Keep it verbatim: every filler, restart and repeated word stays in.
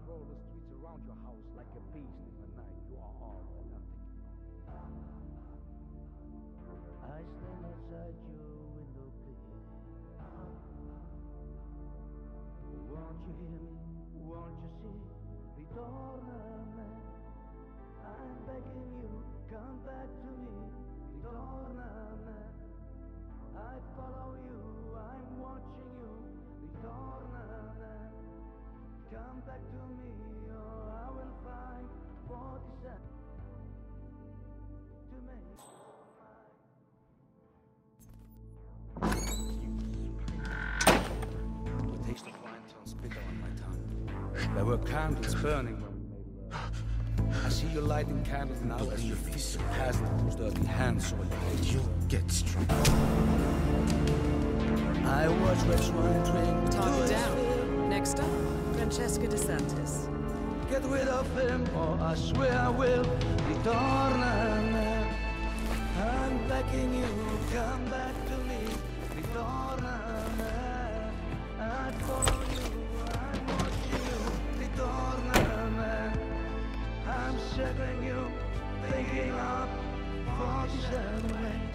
patrol the streets around your house like a beast in the night. You are all or nothing. I stand outside your window, please. Won't you hear me? Won't you see? Ritornami. I'm begging you, come back to me. Ritornami. I follow you, I'm watching you. Ritornami. Come back to me, or I will find forty cents to make. The taste of wine turns bitter on my tongue. There were candles burning when we made love. I see you lighting candles now as you feast past those dirty hands or you get strong. I watch red swine drink. Talk it down. Next up, Francesca DeSantis. Get rid of him, or I swear I will. Ritornami. I'm begging you, come back to me. Ritornami. I follow you, I'm watching you. Ritornami. I'm circling you, thinking of forty-seven.